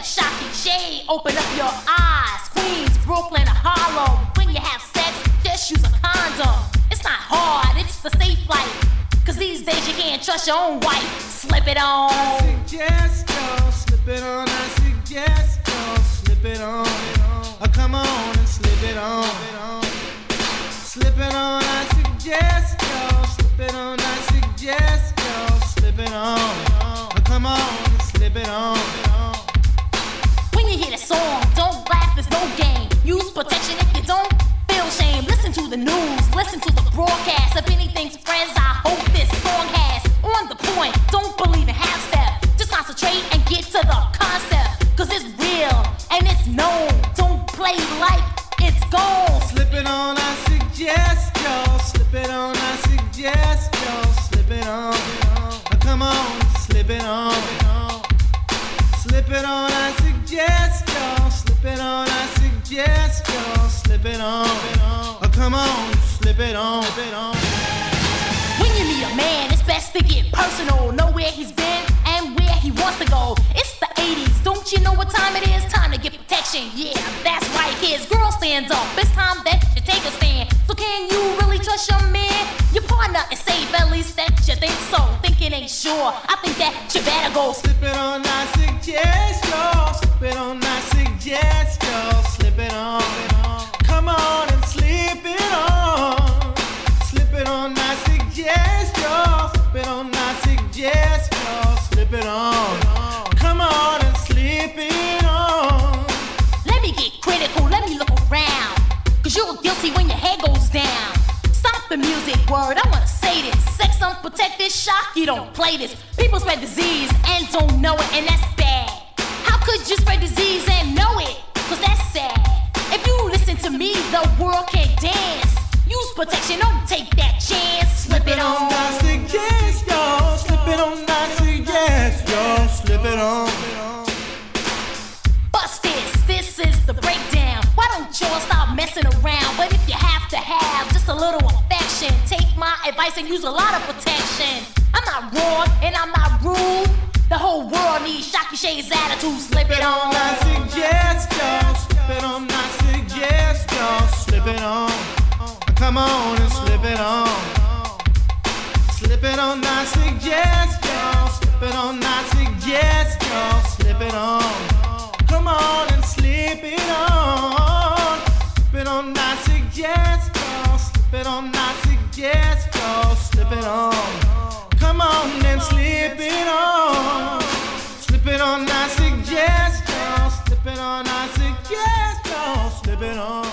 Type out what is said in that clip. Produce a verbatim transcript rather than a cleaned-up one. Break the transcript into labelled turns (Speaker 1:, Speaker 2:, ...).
Speaker 1: that Shocky shade. Open up your eyes. Queens, Brooklyn, or Harlem. When you have sex, just use a condom. It's not hard, it's the safe life. Cause these days you can't trust your own wife. Slip it on.
Speaker 2: I suggest y'all slip it on. I suggest y'all slip it on. Oh, come on and slip it on. Slip it on. I suggest y'all slip it on. I suggest y'all slip it on. Oh, come on and slip it on.
Speaker 1: When you hear the song, don't laugh, there's no game. Use protection if you don't feel shame. Listen to the news, listen to the broadcast. If anything's friends, I hope this song has. On the point, don't believe in half step. Just concentrate and get to the concept. Cause it's real and it's known. Don't play like it's gone.
Speaker 2: Slip it on, I suggest y'all slip it on. I suggest y'all slip it on. Come on, slip it on. Slip it on, I suggest y'all slip it on. I suggest y'all slip it on. Come on, slip it on.
Speaker 1: When you meet a man, it's best to get personal. Know where he's been and where he wants to go. It's the eighties, don't you know what time it is? Time to get protection, yeah, that's right, kids. Girl, stand up, it's time that you take a stand. So can you really trust your man? Your partner is safe, at least that you think so. Thinking ain't sure, I think that you better go.
Speaker 2: Slip it on, I suggest y'all slip it on. I suggest y'all slip it on. Come on and slip it on. Slip it on, I suggest y'all slip it on. I suggest y'all slip it on. Come on and slip it on.
Speaker 1: Let me get critical, let me look around. Cause you're guilty when your head goes down. Stop the music, word, I wanna say this. Sex unprotected, shock, you don't play this. People spread disease and don't know it, and that's bad. How could you spread disease and know it? Cause that's sad. If you listen to me, the world can't dance. Use protection, don't take that chance. Slip it on.
Speaker 2: I suggest y'all slip it on. I suggest y'all slip it on.
Speaker 1: Bust this, this is the breakdown. Why don't y'all stop messing around? But if you have to have just a little affection, take my advice and use a lot of protection. I'm not wrong and I'm not rude. The whole world needs Shocky Shay's attitude. Slip it on.
Speaker 2: I suggest y'all slip it on. I suggest y'all slip it on. Come on and slip it on. Slip it on. I suggest y'all slip it on. I suggest y'all slip it on. Come on and slip it on. Slip it on. I suggest y'all slip it on. I suggest y'all slip it on. Come on and slip it on. Slip it on. I suggest y'all slip it on. I suggest y'all slip it on.